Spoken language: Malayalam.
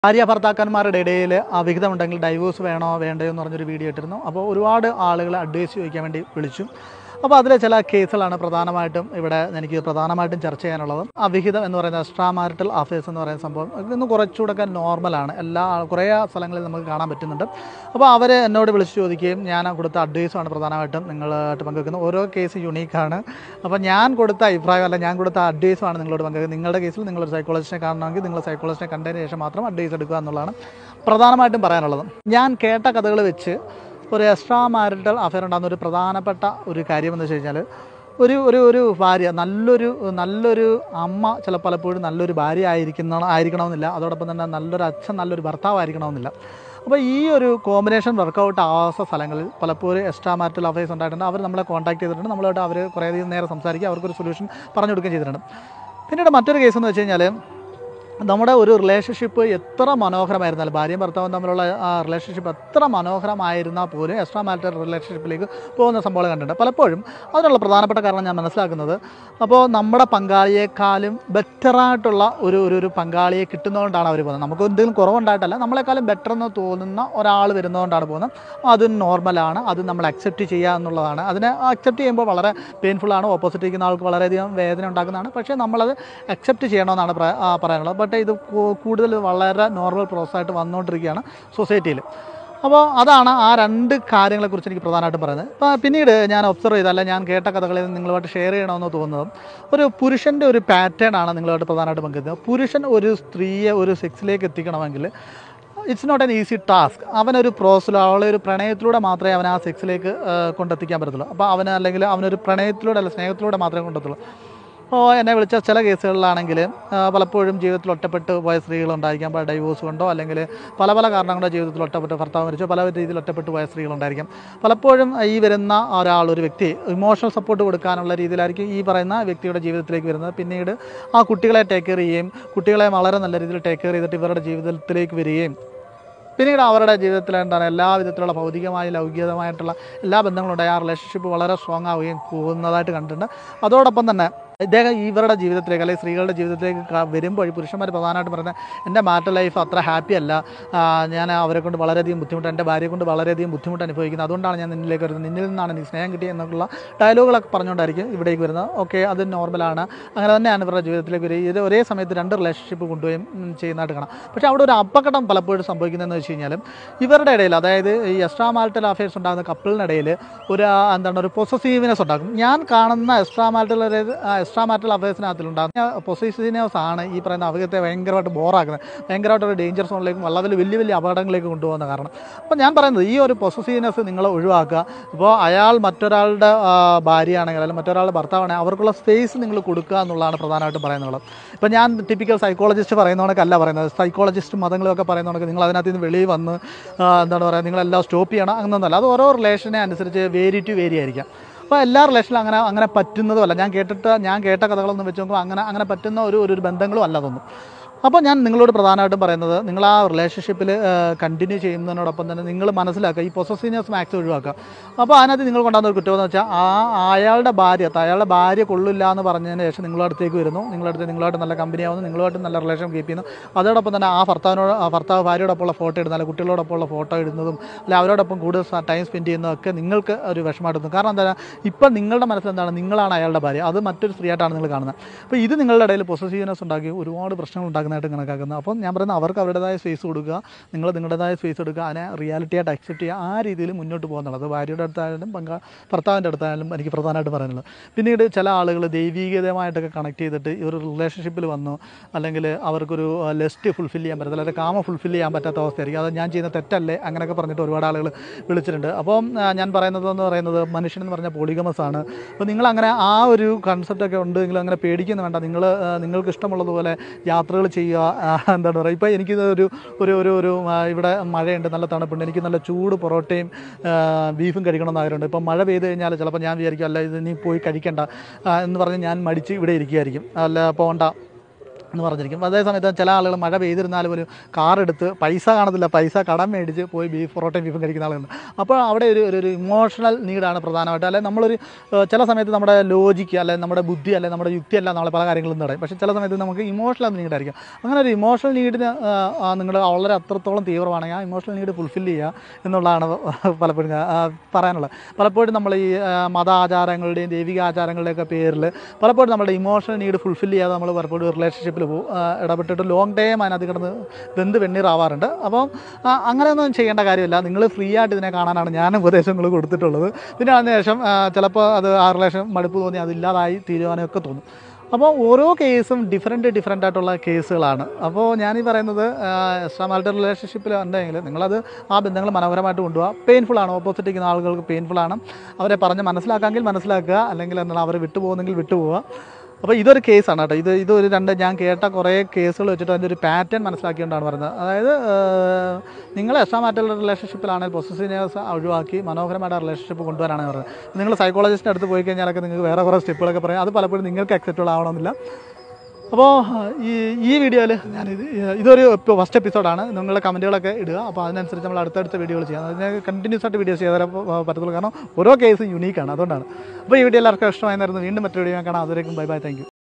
ഭാര്യ ഭർത്താക്കന്മാരുടെ ഇടയിൽ അവിഹിതമുണ്ടെങ്കിൽ ഡൈവോഴ്സ് വേണോ വേണ്ടയോ എന്ന് പറഞ്ഞൊരു വീഡിയോ ഇട്ടിരുന്നു. അപ്പോൾ ഒരുപാട് ആളുകൾ അഡ്വൈസ് ചോദിക്കാൻ വേണ്ടി വിളിച്ചു. അപ്പോൾ അതിലെ ചില കേസുകളാണ് പ്രധാനമായിട്ടും ഇവിടെ എനിക്ക് ചർച്ച ചെയ്യാനുള്ളത്. അവിഹിതം എന്ന് പറയുന്ന എക്സ്ട്രാ മാരിറ്റൽ അഫയേഴ്സ് എന്ന് പറയുന്ന സംഭവം ഇന്ന് കുറച്ചുകൂടെ നോർമലാണ്. കുറേ സ്ഥലങ്ങളിൽ നമുക്ക് കാണാൻ പറ്റുന്നുണ്ട്. അപ്പോൾ അവർ എന്നോട് വിളിച്ച് ചോദിക്കുകയും ഞാൻ കൊടുത്ത അഡ്വൈസുമാണ് പ്രധാനമായിട്ടും നിങ്ങളായിട്ട് പങ്കുവെക്കുന്നത്. ഓരോ കേസ് യുണീക്കാണ്. അപ്പോൾ ഞാൻ കൊടുത്ത അഭിപ്രായം അല്ല, ഞാൻ കൊടുത്ത അഡ്വൈസുമാണ് നിങ്ങളോട് പങ്കുവെക്കുന്നത്. നിങ്ങളുടെ കേസിൽ നിങ്ങളൊരു സൈക്കോളജിസ്റ്റിനെ കാണണമെങ്കിൽ നിങ്ങൾ സൈക്കോളജിസ്റ്റിനെ കണ്ടതിന് ശേഷം മാത്രം അഡ്വൈസ് എടുക്കുക എന്നുള്ളതാണ് പ്രധാനമായിട്ടും പറയാനുള്ളത്. ഞാൻ കേട്ട കഥകൾ വെച്ച് ഒരു എക്സ്ട്രാ മാരിറ്റൽ അഫെയർ ഉണ്ടാകുന്ന ഒരു പ്രധാനപ്പെട്ട ഒരു കാര്യമെന്ന് വെച്ച് കഴിഞ്ഞാൽ ഒരു ഭാര്യ നല്ലൊരു അമ്മ പലപ്പോഴും നല്ലൊരു ഭാര്യ ആയിരിക്കണമെന്നില്ല. അതോടൊപ്പം തന്നെ നല്ലൊരു അച്ഛൻ നല്ലൊരു ഭർത്താവായിരിക്കണമെന്നില്ല. അപ്പോൾ ഈ ഒരു കോമ്പിനേഷൻ വർക്കൗട്ട് ആവാത്ത സ്ഥലങ്ങളിൽ പലപ്പോഴും എക്സ്ട്രാ മാരിറ്റൽ അഫയേഴ്സ് ഉണ്ടായിട്ടുണ്ട്. അവർ നമ്മളെ കോൺടാക്ട് ചെയ്തിട്ടുണ്ട്. നമ്മളായിട്ട് അവർ കുറേയധികം നേരം സംസാരിക്കുക, അവർക്കൊരു സൊല്യൂഷൻ പറഞ്ഞു കൊടുക്കുകയും ചെയ്തിട്ടുണ്ട്. പിന്നീട് മറ്റൊരു കേസ് എന്ന് വെച്ച് കഴിഞ്ഞാൽ നമ്മുടെ ഒരു റിലേഷൻഷിപ്പ് എത്ര മനോഹരമായിരുന്നാലും ഭാര്യയും ഭർത്താവും തമ്മിലുള്ള ആ റിലേഷൻഷിപ്പ് എത്ര മനോഹരമായിരുന്നാൽ പോലും എക്സ്ട്രാ മാരിറ്റൽ റിലേഷൻഷിപ്പിലേക്ക് പോകുന്ന സംഭവം കണ്ടിട്ടുണ്ട്. പലപ്പോഴും അതിനുള്ള പ്രധാനപ്പെട്ട കാരണം ഞാൻ മനസ്സിലാക്കുന്നത്, അപ്പോൾ നമ്മുടെ പങ്കാളിയേക്കാളും ബെറ്ററായിട്ടുള്ള ഒരു പങ്കാളിയെ കിട്ടുന്നതുകൊണ്ടാണ് അവർ പോകുന്നത്. നമുക്ക് എന്തെങ്കിലും കുറവുണ്ടായിട്ടല്ല, നമ്മളെക്കാളും ബെറ്റർ എന്ന് തോന്നുന്ന ഒരാൾ വരുന്നതുകൊണ്ടാണ് പോകുന്നത്. അത് നോർമലാണ്, അത് നമ്മൾ അക്സെപ്റ്റ് ചെയ്യുക എന്നുള്ളതാണ്. അതിനെ അക്സെപ്റ്റ് ചെയ്യുമ്പോൾ വളരെ പെയിൻഫുള്ളാണ്, ഓപ്പോസിറ്റ് ഇരിക്കുന്ന ആൾക്ക് വളരെയധികം വേദന ഉണ്ടാക്കുന്നതാണ്. പക്ഷേ നമ്മളത് അക്സെപ്റ്റ് ചെയ്യണമെന്നാണ് പറയാനുള്ളത്. ബട്ട് ഇത് കൂടുതൽ വളരെ നോർമൽ പ്രോസസ്സായിട്ട് വന്നുകൊണ്ടിരിക്കുകയാണ് സൊസൈറ്റിയിൽ. അപ്പോൾ അതാണ് ആ രണ്ട് കാര്യങ്ങളെക്കുറിച്ച് എനിക്ക് പ്രധാനമായിട്ടും പറയുന്നത്. അപ്പോൾ പിന്നീട് ഞാൻ ഒബ്സർവ് ചെയ്തല്ല, ഞാൻ കേട്ട കഥകളിൽ നിങ്ങളുമായിട്ട് ഷെയർ ചെയ്യണമെന്ന് തോന്നുന്നത് ഒരു പുരുഷൻ്റെ ഒരു പാറ്റേൺ ആണ് നിങ്ങളുമായിട്ട് പ്രധാനമായിട്ട് പങ്കുവയ്ക്കുന്നത്. പുരുഷൻ ഒരു സ്ത്രീയെ ഒരു സെക്സിലേക്ക് എത്തിക്കണമെങ്കിൽ it's not an easy task. അവനൊരു പ്രോസസ്സിലോ അവളെ ഒരു പ്രണയത്തിലൂടെ മാത്രമേ അവനെ ആ സെക്സിലേക്ക് കൊണ്ടെത്തിക്കാൻ പറ്റത്തുള്ളൂ. അപ്പോൾ അവനൊരു പ്രണയത്തിലൂടെ അല്ല സ്നേഹത്തിലൂടെ മാത്രമേ കൊണ്ടെത്തുള്ളൂ. അപ്പോൾ എന്നെ വിളിച്ച ചില കേസുകളിലാണെങ്കിൽ പലപ്പോഴും ജീവിതത്തിൽ ഒറ്റപ്പെട്ട് പോയ സ്ത്രീകളുണ്ടായിരിക്കാം, ഡൈവോഴ്സ് കൊണ്ടോ അല്ലെങ്കിൽ പല കാരണം കൊണ്ടോ ജീവിതത്തിൽ ഒറ്റപ്പെട്ട് ഭർത്താവ് മരിച്ചോ പല രീതിയിൽ ഒറ്റപ്പെട്ട് പോയ സ്ത്രീകളുണ്ടായിരിക്കാം. പലപ്പോഴും ഈ വരുന്ന ഒരു വ്യക്തി ഇമോഷണൽ സപ്പോർട്ട് കൊടുക്കാനുള്ള രീതിയിലായിരിക്കും ഈ പറയുന്ന വ്യക്തിയുടെ ജീവിതത്തിലേക്ക് വരുന്നത്. പിന്നീട് ആ കുട്ടികളെ ടേക്ക് കെയർ ചെയ്യുകയും കുട്ടികളെ വളരെ നല്ല രീതിയിൽ ടേക്ക് കെയർ ചെയ്തിട്ട് ഇവരുടെ ജീവിതത്തിലേക്ക് വരികയും പിന്നീട് അവരുടെ ജീവിതത്തിൽ എല്ലാ വിധത്തിലുള്ള ഭൗതികമായ ലൗകികമായിട്ടുള്ള എല്ലാ ബന്ധങ്ങളുണ്ടായി ആ റിലേഷൻഷിപ്പ് വളരെ സ്ട്രോങ് ആവുകയും പോകുന്നതായിട്ട് കണ്ടിട്ടുണ്ട്. അതോടൊപ്പം തന്നെ ഇവരുടെ ജീവിതത്തിലേക്ക് അല്ലെങ്കിൽ സ്ത്രീകളുടെ ജീവിതത്തിലേക്ക് വരുമ്പോൾ ഈ പുരുഷന്മാർ പ്രധാനമായിട്ട് പറയുന്നത് എൻ്റെ മാരിറ്റൽ ലൈഫ് അത്ര ഹാപ്പി അല്ല, ഞാൻ അവരെ കൊണ്ട് വളരെയധികം ബുദ്ധിമുട്ട്, എൻ്റെ ഭാര്യയെ കൊണ്ട് വളരെയധികം ബുദ്ധിമുട്ട് അനുഭവിക്കുന്നത്, അതുകൊണ്ടാണ് ഞാൻ നിന്നിലേക്ക് വരുന്നത്, നിന്നിൽ നിന്നാണ് എനിക്ക് സ്നേഹം കിട്ടിയത് എന്നുള്ള ഡയലോഗുകളൊക്കെ പറഞ്ഞുകൊണ്ടായിരിക്കും ഇവിടേക്ക് വരുന്നത്. ഓക്കെ, അത് നോർമലാണ്, അങ്ങനെ തന്നെയാണ് ഇവരുടെ ജീവിതത്തിലേക്ക് വരിക. ഇത് ഒരേ സമയത്ത് രണ്ട് റിലേഷൻഷിപ്പ് കൊണ്ടുപോയും ചെയ്യുന്നതായിട്ട് കാണാം. പക്ഷേ അവിടെ ഒരു അപകടം പലപ്പോഴും സംഭവിക്കുന്നതെന്ന് വെച്ച് കഴിഞ്ഞാൽ ഇവരുടെ ഇടയിൽ, അതായത് ഈ എക്സ്ട്രാ മാരിറ്റൽ അഫയേഴ്സ് ഉണ്ടാകുന്ന കപ്പിളിനിടയിൽ ഒരു പൊസസീവ്നെസ് ഉണ്ടാകും. ഞാൻ കാണുന്ന എക്സ്ട്രാ മാരിറ്റൽ അഫയേഴ്സിനകത്തിലുണ്ടാകുന്ന പൊസസീവ്നെസ് ആണ് ഈ പറയുന്ന അവിഹിതത്തെ ഭയങ്കരമായിട്ട് ബോറാക്കുന്നത്, ഭയങ്കരമായിട്ടൊരു ഡേഞ്ചർ സോണിലേക്കും വളരെ വലിയ അപകടങ്ങളിലേക്ക് കൊണ്ടുപോകുന്ന കാരണം. അപ്പോൾ ഞാൻ പറയുന്നത് ഈ ഒരു പൊസസീവ്നെസ് നിങ്ങൾ ഒഴിവാക്കുക. ഇപ്പോൾ അയാൾ മറ്റൊരാളുടെ ഭാര്യയാണെങ്കിൽ അല്ലെങ്കിൽ മറ്റൊരാളുടെ ഭർത്താവാണെങ്കിൽ അവർക്കുള്ള സ്പേസ് നിങ്ങൾ കൊടുക്കുക എന്നുള്ളതാണ് പ്രധാനമായിട്ടും പറയുന്നത്. ഇപ്പോൾ ഞാൻ ടിപ്പിക്കൽ സൈക്കോളജിസ്റ്റ് പറയുന്ന കണക്കല്ല പറയുന്നത്. സൈക്കോളജിസ്റ്റ് മതങ്ങളൊക്കെ പറയുന്ന കണക്ക് നിങ്ങൾ അതിനകത്ത് നിന്ന് വെളിയിൽ വന്ന് നിങ്ങളെല്ലാം സ്റ്റോപ്പ് ചെയ്യണം അങ്ങനൊന്നുമല്ല. അത് ഓരോ റിലേഷനെ അനുസരിച്ച് വേരി ആയിരിക്കാം. അപ്പോൾ എല്ലാ റിലേഷനിലും അങ്ങനെ പറ്റുന്നതുമല്ല. ഞാൻ കേട്ട കഥകളൊന്നും വെച്ച് നോക്കുമ്പോൾ അങ്ങനെ പറ്റുന്ന ഒരു ബന്ധങ്ങളും അല്ല അതൊന്നും. അപ്പോൾ ഞാൻ നിങ്ങളോട് പ്രധാനമായിട്ടും പറയുന്നത്, നിങ്ങൾ ആ റിലേഷൻഷിപ്പിൽ കണ്ടിന്യൂ ചെയ്യുന്നതിനോടൊപ്പം തന്നെ നിങ്ങൾ മനസ്സിലാക്കുക, ഈ പൊസസീവ്നെസ് മാക്സ് ഒഴിവാക്കുക. അപ്പോൾ അതിനകത്ത് നിങ്ങൾ കൊണ്ടുവന്ന ഒരു കുറ്റമെന്ന് വെച്ചാൽ അയാളുടെ ഭാര്യ കൊള്ളില്ല എന്ന് പറഞ്ഞതിന് ശേഷം നിങ്ങളുടെ അടുത്തേക്ക് വരുന്നു, നിങ്ങളുമായിട്ട് നല്ല കമ്പനി ആവുന്നു, നിങ്ങളുമായിട്ട് നല്ല റിലേഷൻ കീപ്പ് ചെയ്യുന്നു. അതോടൊപ്പം തന്നെ ഭർത്താവ് ഭാര്യയോടൊപ്പമുള്ള ഫോട്ടോ ഇടുന്നത്, അല്ലെങ്കിൽ കുട്ടികളോടൊപ്പമുള്ള ഫോട്ടോ ഇടുന്നതും അല്ലെങ്കിൽ അവരോടൊപ്പം കൂടുതൽ ടൈം സ്പെൻഡ് ചെയ്യുന്നതൊക്കെ നിങ്ങൾക്ക് ഒരു വിഷമമായിട്ടുണ്ട്. കാരണം എന്താണ്, ഇപ്പം നിങ്ങളുടെ മനസ്സിലെന്താണ്, നിങ്ങളാണ് അയാളുടെ ഭാര്യ, അത് മറ്റൊരു സ്ത്രീയായിട്ടാണ് നിങ്ങൾ കാണുന്നത്. അപ്പോൾ ഇത് നിങ്ങളുടെ ഇടയിൽ പൊസസീവ്നെസ് ഉണ്ടാക്കി ഒരുപാട് പ്രശ്നങ്ങൾ ഉണ്ടാകുന്നതായിട്ട് കണക്കാക്കുന്നത്. അപ്പം ഞാൻ പറയുന്നത് അവർക്ക് അവരുടേതായ സ്പേസ് കൊടുക്കുക, നിങ്ങൾ നിങ്ങളുടേതായ സ്പേസ് എടുക്കുക, അതിനെ റിയാലിറ്റി ആയിട്ട് അക്സെപ്റ്റ് ചെയ്യുക, ആ രീതിയിൽ മുന്നോട്ട് പോകുന്നുള്ളത് ഭാര്യയുടെ അടുത്തായാലും ഭർത്താവിൻ്റെ അടുത്തായാലും എനിക്ക് പ്രധാനമായിട്ട് പറയാനുള്ളത്. പിന്നീട് ചില ആളുകൾ ദൈവീകതമായിട്ടൊക്കെ കണക്ട് ചെയ്തിട്ട് ഒരു റിലേഷൻഷിപ്പിൽ വന്നു, അല്ലെങ്കിൽ അവർക്കൊരു ലെസ്റ്റ് ഫുൾഫിൽ ചെയ്യാൻ പറ്റത്തില്ല, അല്ലെങ്കിൽ കാമ ഫുൾഫിൽ ചെയ്യാൻ പറ്റാത്ത അവസ്ഥയായിരിക്കും. അത് ഞാൻ ചെയ്യുന്ന തെറ്റല്ലേ അങ്ങനെയൊക്കെ പറഞ്ഞിട്ട് ഒരുപാട് ആളുകൾ വിളിച്ചിട്ടുണ്ട്. അപ്പം ഞാൻ പറയുന്നത് മനുഷ്യനെന്ന് പറഞ്ഞാൽ പോളിഗമസ് ആണ്. അപ്പോൾ നിങ്ങളങ്ങനെ ആ ഒരു കൺസെപ്റ്റൊക്കെ ഉണ്ടെങ്കിൽ അങ്ങനെ പേടിക്കുന്നു വേണ്ട. നിങ്ങൾക്ക് ഇഷ്ടമുള്ളതുപോലെ യാത്രകൾ ചെയ്യുക. ഇപ്പോൾ എനിക്കിത് ഒരു ഇവിടെ മഴയുണ്ട്, നല്ല തണുപ്പുണ്ട്, എനിക്ക് നല്ല ചൂട് പൊറോട്ടയും ബീഫും കഴിക്കണമെന്ന് ആഗ്രഹമുണ്ട്. ഇപ്പോൾ മഴ പെയ്ത് കഴിഞ്ഞാൽ ചിലപ്പോൾ ഞാൻ വിചാരിക്കും, അല്ല ഇത് നീ പോയി കഴിക്കണ്ട എന്ന് പറഞ്ഞ് ഞാൻ മടിച്ച് ഇവിടെ ഇരിക്കുകയായിരിക്കും, അല്ല പോകണ്ട എന്ന് പറഞ്ഞിരിക്കും. അതേ സമയത്ത് ചില ആളുകൾ മഴ പെയ്തിരുന്നാലും ഒരു കാറെടുത്ത് പൈസ കാണത്തില്ല, പൈസ കടം മേടിച്ച് പോയി പൊറോട്ടയും ബീഫും കഴിക്കുന്ന ആളുകളുണ്ട്. അപ്പോൾ അവിടെ ഒരു ഇമോഷണൽ നീഡാണ് പ്രധാനമായിട്ട്. അല്ലെങ്കിൽ നമ്മളൊരു ചില സമയത്ത് നമ്മുടെ ലോജിക്ക് അല്ലെങ്കിൽ നമ്മുടെ ബുദ്ധി അല്ലെങ്കിൽ നമ്മുടെ യുക്തിയല്ല നമ്മളെ പല കാര്യങ്ങളും നടക്കും. പക്ഷേ ചില സമയത്ത് നമുക്ക് ഇമോഷണൽ നീഡായിരിക്കും. അങ്ങനെ ഒരു ഇമോഷണൽ നീഡിന് നിങ്ങൾ വളരെ അത്രത്തോളം തീവ്രമാണെങ്കിൽ ആ ഇമോഷണൽ നീഡ് ഫുൾഫിൽ ചെയ്യുക എന്നുള്ളതാണ് പലപ്പോഴും പറയാനുള്ളത്. പലപ്പോഴും നമ്മൾ ഈ മതാചാരങ്ങളുടെയും ദൈവിക ആചാരങ്ങളുടെയൊക്കെ പേരിൽ പലപ്പോഴും നമ്മുടെ ഇമോഷണൽ നീഡ് ഫുൾഫിൽ ചെയ്യാതെ നമ്മൾ പലപ്പോഴും റിലേഷൻഷിപ്പിൽ ഇടപെട്ടിട്ട് ലോങ് ടൈം അതിനകത്ത് കിടന്ന് വെണ്ണീറാവാറുണ്ട്. അപ്പം അങ്ങനെയൊന്നും ചെയ്യേണ്ട കാര്യമില്ല. നിങ്ങൾ ഫ്രീ ആയിട്ട് ഇതിനെ കാണാനാണ് ഞാൻ ഉപദേശങ്ങൾ കൊടുത്തിട്ടുള്ളത്. പിന്നെ അതിനുശേഷം ചിലപ്പോൾ അത് ആ റിലേഷൻ മടുപ്പ് തോന്നി അതില്ലാതായി തീരുമാനമൊക്കെ തോന്നും. അപ്പോൾ ഓരോ കേസും ഡിഫറെൻ്റ് ആയിട്ടുള്ള കേസുകളാണ്. അപ്പോൾ ഞാനീ പറയുന്നത് എക്സ്ട്രാ മാരിറ്റൽ റിലേഷൻഷിപ്പിൽ ഉണ്ടെങ്കിൽ നിങ്ങളത് ആ ബന്ധങ്ങൾ മനോഹരമായിട്ട് കൊണ്ടുപോകുക. പെയിൻഫുള്ളാണ്, ഓപ്പോസിറ്റ് ഇരിക്കുന്ന ആളുകൾക്ക് പെയിൻഫുള്ളാണ്. അവരെ പറഞ്ഞ് മനസ്സിലാക്കാമെങ്കിൽ മനസ്സിലാക്കുക, അല്ലെങ്കിൽ എന്താണ് അവർ വിട്ടുപോകുന്നെങ്കിൽ വിട്ടുപോവുക. അപ്പോൾ ഇതൊരു കേസാണ് കേട്ടോ. ഇതൊരു ഞാൻ കേട്ട കുറേ കേസുകൾ വെച്ചിട്ട് അതിൻ്റെ ഒരു പാറ്റേൺ മനസ്സിലാക്കിക്കൊണ്ടാണ് പറയുന്നത്. അതായത് നിങ്ങൾ എക്സ്ട്രാ മാരിറ്റൽ റിലേഷൻഷിപ്പിലാണെങ്കിൽ പൊസസീവ്നെസ് ഒഴിവാക്കി മനോഹരമായിട്ട് റിലേഷൻഷിപ്പ് കൊണ്ടുവരാനാണ് പറയുന്നത്. നിങ്ങൾ സൈക്കോളജിസ്റ്റിൻ്റെ അടുത്ത് പോയി കഴിഞ്ഞാലൊക്കെ നിങ്ങൾക്ക് വേറെ കുറേ സ്റ്റെപ്പുകളൊക്കെ പറയും. അത് പലപ്പോഴും നിങ്ങൾക്ക് അക്സെപ്റ്റബിൾ ആവണമെന്നില്ല. അപ്പോൾ ഈ വീഡിയോയിൽ ഇതൊരു ഫസ്റ്റ് എപ്പിസോഡാണ്. നിങ്ങളുടെ കമൻറ്റുകളൊക്കെ ഇടുക. അപ്പോൾ അതിനനുസരിച്ച് നമ്മൾ അടുത്തടുത്ത വീഡിയോകൾ ചെയ്യാം. അതിന് കണ്ടിന്യൂസ് ആയിട്ട് വീഡിയോസ് ചെയ്താൽ പറ്റത്തുള്ളൂ. കാരണം ഓരോ കേസും യുണീക്കാണ്, അതുകൊണ്ടാണ്. അപ്പോൾ ഈ വീഡിയോ എല്ലാവർക്കും ഇഷ്ടമായിരുന്നു. വീണ്ടും മറ്റൊരു വീഡിയോ കാണാം. അതുവരേക്കും ബൈ ബൈ, താങ്ക് യു.